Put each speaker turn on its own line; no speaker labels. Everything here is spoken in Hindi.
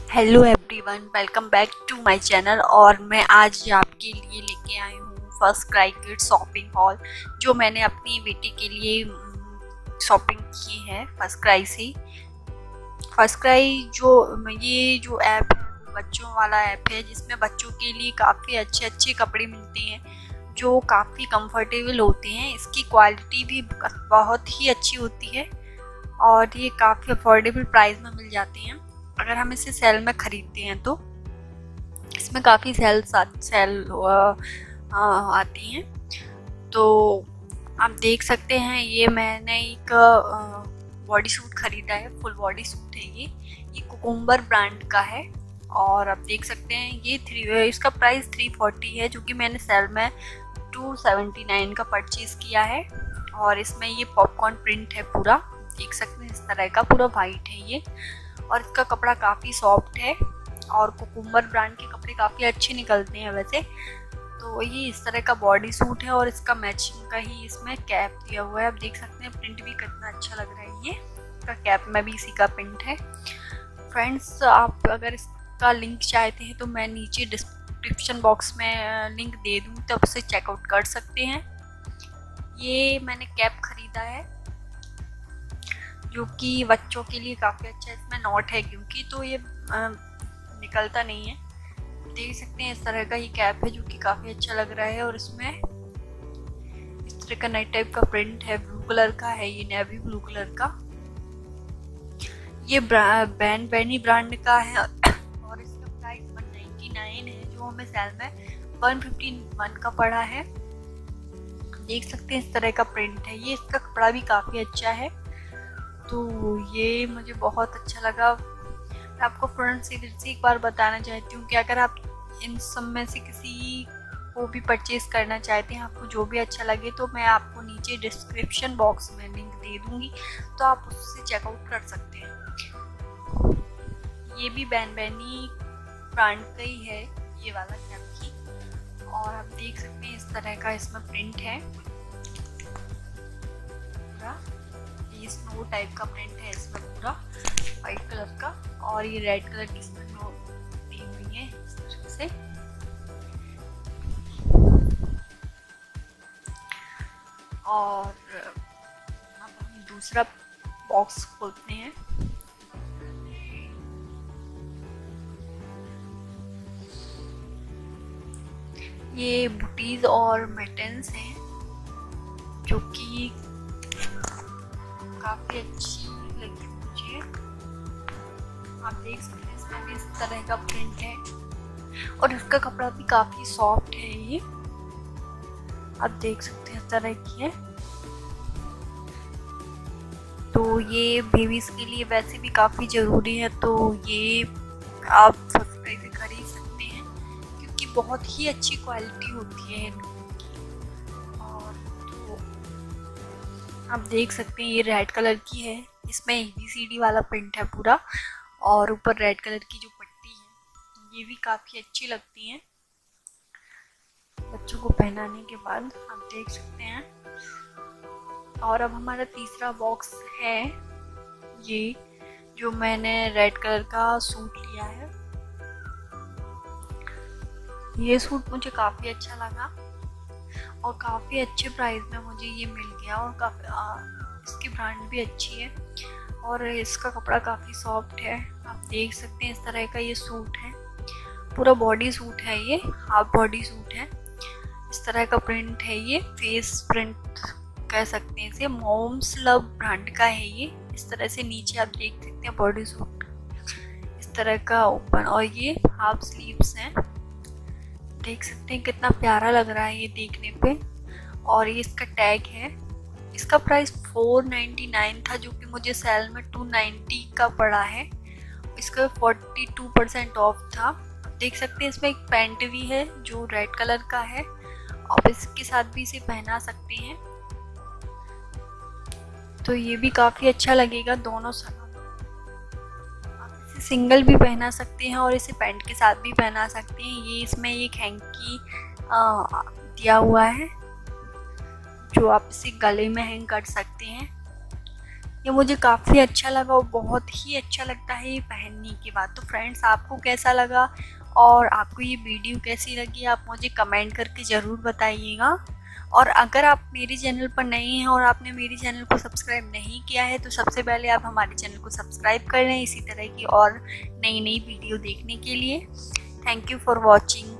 Hello everyone, welcome back to my channel. और मैं आज आपके लिए लेके आई हूँ First Cry kids shopping hall, जो मैंने अपनी बेटी के लिए शॉपिंग की है फर्स्ट क्राई से। फर्स्ट क्राई जो ऐप है वो बच्चों वाला ऐप है, जिसमें बच्चों के लिए काफ़ी अच्छे अच्छे कपड़े मिलते हैं जो काफ़ी कंफर्टेबल होते हैं। इसकी क्वालिटी भी बहुत ही अच्छी होती है और ये काफ़ी अफोर्डेबल प्राइस में मिल जाते हैं अगर हम इसे सेल में ख़रीदते हैं तो। इसमें काफ़ी सेल आती हैं। तो आप देख सकते हैं, ये मैंने एक बॉडी सूट ख़रीदा है, फुल बॉडी सूट है ये कुकुम्बर ब्रांड का है। और आप देख सकते हैं इसका प्राइस 340 है, जो कि मैंने सेल में 279 का परचेज़ किया है। और इसमें ये पॉपकॉर्न प्रिंट है पूरा, देख सकते हैं इस तरह का पूरा वाइट है ये। और इसका कपड़ा काफ़ी सॉफ्ट है और कुकुम्बर ब्रांड के कपड़े काफ़ी अच्छे निकलते हैं वैसे। तो ये इस तरह का बॉडी सूट है और इसका मैचिंग का ही इसमें कैप दिया हुआ है। आप देख सकते हैं प्रिंट भी कितना अच्छा लग रहा है। ये इसका कैप में भी इसी का प्रिंट है। फ्रेंड्स, आप अगर इसका लिंक चाहते हैं तो मैं नीचे डिस्क्रिप्शन बॉक्स में लिंक दे दूँ, तब उसे चेकआउट कर सकते हैं। ये मैंने कैप ख़रीदा है जो कि बच्चों के लिए काफ़ी अच्छा है। इसमें नॉट है क्योंकि, तो ये निकलता नहीं है। देख सकते हैं इस तरह का ये कैप है जो कि काफ़ी अच्छा लग रहा है। और इसमें इस तरह का नई टाइप का प्रिंट है, ब्लू कलर का है, ये नेवी ब्लू कलर का। ये बैनी ब्रांड का है और इसका प्राइस 199 है, जो हमें सेल में 151 का पड़ा है। देख सकते हैं इस तरह का प्रिंट है ये। इसका कपड़ा भी काफ़ी अच्छा है, तो ये मुझे बहुत अच्छा लगा। मैं आपको फ्रेंड्स से एक बार बताना चाहती हूँ कि अगर आप इन सब में से किसी को भी परचेज़ करना चाहते हैं, आपको जो भी अच्छा लगे, तो मैं आपको नीचे डिस्क्रिप्शन बॉक्स में लिंक दे दूँगी, तो आप उससे चेकआउट कर सकते हैं। ये भी बैनी ब्रांड का ही है ये वाला कैप की। और आप देख सकते हैं इस तरह का इसमें प्रिंट है, ये स्नो टाइप का प्रिंट है इसमें पूरा वाइट कलर का। और ये रेड कलर की इसमें दी हुई है इस तरह से। और अब हम दूसरा बॉक्स खोलते हैं। ये बूटीज और मैटन्स हैं जो कि काफ़ी अच्छी लगी मुझे। आप देख सकते हैं इसमें भी इस तरह का प्रिंट है और इसका कपड़ा भी काफ़ी सॉफ्ट है ये। आप देख सकते हैं इस तरह की है। तो ये बेबीज़ के लिए वैसे भी काफ़ी ज़रूरी है, तो ये आप सब्सक्राइब से खरीद सकते हैं क्योंकि बहुत ही अच्छी क्वालिटी होती है इनकी। आप देख सकते हैं ये रेड कलर की है, इसमें ABCD वाला प्रिंट है पूरा। और ऊपर रेड कलर की जो पट्टी है ये भी काफ़ी अच्छी लगती है बच्चों को पहनाने के बाद, आप देख सकते हैं। और अब हमारा तीसरा बॉक्स है ये, जो मैंने रेड कलर का सूट लिया है। ये सूट मुझे काफ़ी अच्छा लगा और काफ़ी अच्छे प्राइस में मुझे ये मिल गया। और इसकी ब्रांड भी अच्छी है और इसका कपड़ा काफ़ी सॉफ्ट है। आप देख सकते हैं इस तरह का ये सूट है, पूरा बॉडी सूट है, ये हाफ बॉडी सूट है। इस तरह का प्रिंट है, ये फेस प्रिंट कह सकते हैं इसे। मॉम्स लव ब्रांड का है ये। इस तरह से नीचे आप देख सकते हैं बॉडी सूट इस तरह का ओपन, और ये हाफ स्लीव्स हैं। देख सकते हैं कितना प्यारा लग रहा है ये देखने पे। और ये इसका टैग है। इसका प्राइस 499 था, जो कि मुझे सेल में 290 का पड़ा है। इसका 42% ऑफ था। देख सकते हैं इसमें एक पैंट भी है जो रेड कलर का है, आप इसके साथ भी इसे पहना सकते हैं, तो ये भी काफ़ी अच्छा लगेगा दोनों साथ। सिंगल भी पहना सकते हैं और इसे पैंट के साथ भी पहना सकते हैं। ये इसमें एक हैंकी दिया हुआ है जो आप इसे गले में हैंग कर सकते हैं। ये मुझे काफ़ी अच्छा लगा और बहुत ही अच्छा लगता है ये पहनने के बाद। तो फ्रेंड्स, आपको कैसा लगा और आपको ये वीडियो कैसी लगी आप मुझे कमेंट करके ज़रूर बताइएगा। और अगर आप मेरे चैनल पर नए हैं और आपने मेरे चैनल को सब्सक्राइब नहीं किया है तो सबसे पहले आप हमारे चैनल को सब्सक्राइब कर लें इसी तरह की और नई वीडियो देखने के लिए। Thank you for watching.